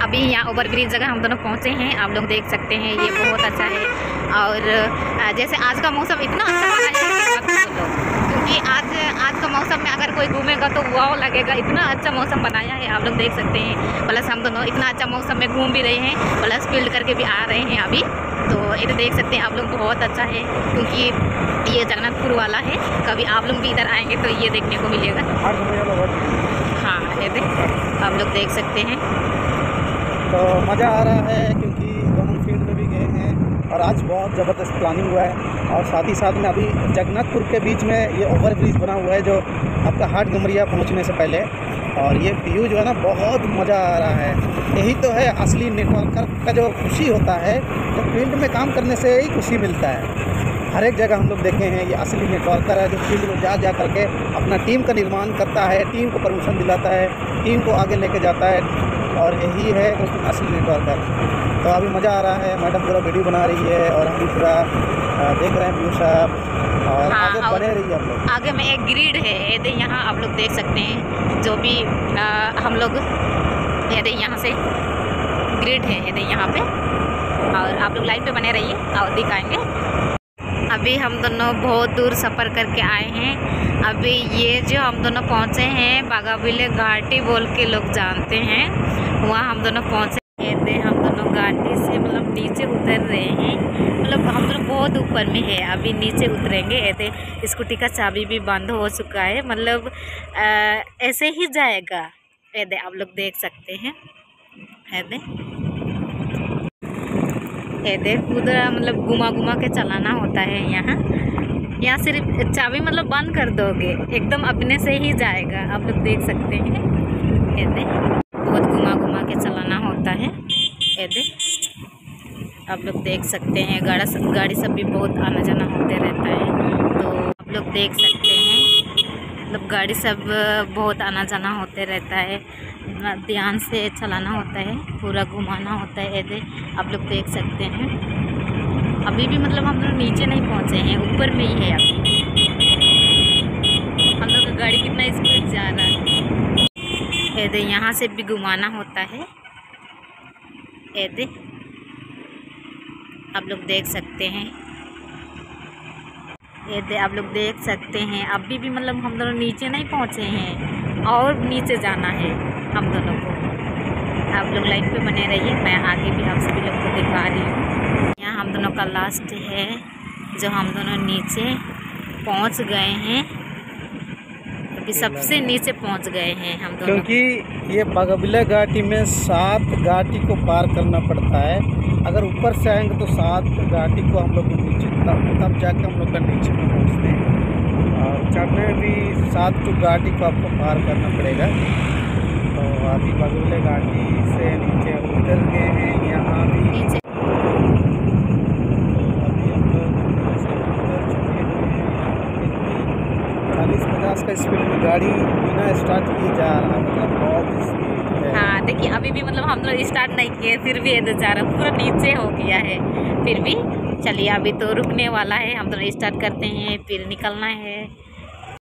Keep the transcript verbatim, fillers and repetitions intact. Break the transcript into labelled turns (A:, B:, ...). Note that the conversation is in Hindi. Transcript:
A: अभी यहाँ ओवर ब्रिज जगह हम दोनों पहुँचे हैं, आप लोग देख सकते हैं, ये बहुत अच्छा है। और जैसे आज का मौसम इतना अच्छा बना है क्योंकि आज आज का मौसम में अगर कोई घूमेगा तो वाव लगेगा, इतना अच्छा मौसम बनाया है, आप लोग देख सकते हैं। प्लस हम दोनों इतना अच्छा मौसम में घूम भी रहे हैं, प्लस फील्ड करके भी आ रहे हैं अभी, तो इधर देख सकते हैं आप लोग, बहुत अच्छा है क्योंकि ये जगन्नाथपुर वाला है। कभी आप लोग भी इधर आएंगे तो ये देखने को मिलेगा। हाँ, ये देख आप लोग देख सकते हैं,
B: तो मज़ा आ रहा है क्योंकि दोनों फील्ड में भी गए हैं और आज बहुत ज़बरदस्त प्लानिंग हुआ है। और साथ ही साथ में अभी जगन्नाथपुर के बीच में ये ओवर ब्रिज बना हुआ है जो आपका हाट डुमरिया पहुंचने से पहले, और ये व्यू जो है ना बहुत मज़ा आ रहा है। यही तो है असली नेटवर्कर का जो खुशी होता है, तो फील्ड में काम करने से ही खुशी मिलता है। हर एक जगह हम लोग देखे हैं ये असली नेटवर्कर है जो फील्ड में जा जा करके अपना टीम का निर्माण करता है, टीम को प्रमोशन दिलाता है, टीम को आगे लेके जाता है, और यही है असली नेटवर्कर। तो अभी मज़ा आ रहा है, मैडम पूरा वीडियो बना रही है और हम भी पूरा देख रहे हैं व्यू साहब, और
A: हाँ,
B: आगे बने रही है हम लोग।
A: आगे में एक ग्रिड है, ये यहाँ आप लोग देख सकते हैं, जो भी आ, हम लोग ये यहाँ से ग्रिड है ये यहाँ पे, और आप लोग लाइन पे बने रहिए और दिखाएंगे। अभी हम दोनों बहुत दूर सफ़र करके आए हैं। अभी ये जो हम दोनों पहुँचे हैं बागाबिले घाटी बोल के लोग जानते हैं, वहाँ हम दोनों पहुँचे हैं। हम दोनों घाटी से मतलब नीचे उतर रहे हैं, मतलब हम दोनों बहुत ऊपर में है, अभी नीचे उतरेंगे। ऐसे स्कूटी का चाबी भी बंद हो चुका है, मतलब ऐसे ही जाएगा। ऐसे आप लोग देख सकते हैं, ऐसे ऐसे पूरा मतलब घुमा घुमा के चलाना होता है। यहाँ यहाँ सिर्फ चाबी मतलब बंद कर दोगे एकदम अपने से ही जाएगा, आप लोग देख सकते हैं। ऐसे बहुत घुमा घुमा के चलाना होता है, ऐसे आप लोग देख सकते हैं। गाड़ा सब गाड़ी सब भी बहुत आना जाना होते रहता है, तो आप लोग देख सकते हैं, मतलब गाड़ी सब बहुत आना जाना होते रहता है, ध्यान से चलाना होता है, पूरा घुमाना होता है। ऐसे आप लोग देख सकते हैं। अभी भी मतलब हम लोग नीचे नहीं पहुंचे हैं, ऊपर में ही है अभी। हम लोग का गाड़ी कितना स्पीड जा रहा है, ऐसे यहाँ से भी घुमाना होता है। ऐसे आप लोग देख सकते हैं, ये आप लोग देख सकते हैं। अभी भी मतलब हम दोनों नीचे नहीं पहुंचे हैं और नीचे जाना है हम दोनों को। आप लोग लाइन पे बने रहिए, मैं आगे भी आप सभी लोग को दिखा रही हूँ। यहाँ हम दोनों का लास्ट है, जो हम दोनों नीचे पहुंच गए हैं, अभी सबसे नीचे पहुंच गए हैं हम दोनों।
B: क्योंकि ये बागाबिले घाटी में सात घाटी को पार करना पड़ता है, अगर ऊपर से आएंगे तो सात घाटी को हम लोग नीचे तब तब जाके हम लोग का नीचे में पहुँचते हैं, और चढ़ने में भी सात को घाटी को आपको पार करना पड़ेगा। तो अभी बागाबिले घाटी से नीचे उतर गए हैं, यहाँ भी
A: नीचे
B: अभी हम लोग उतर चुके हैं। चालीस पचास का स्पीड में गाड़ी बिना स्टार्ट किए जा रहा, मतलब बहुत स्पीड है।
A: हाँ देखिए, अभी भी मतलब हम लोग स्टार्ट नहीं किए, फिर भी इधर जा रहा, पूरा नीचे हो गया है। फिर भी चलिए, अभी तो रुकने वाला है, हम दोनों स्टार्ट करते हैं, फिर निकलना है।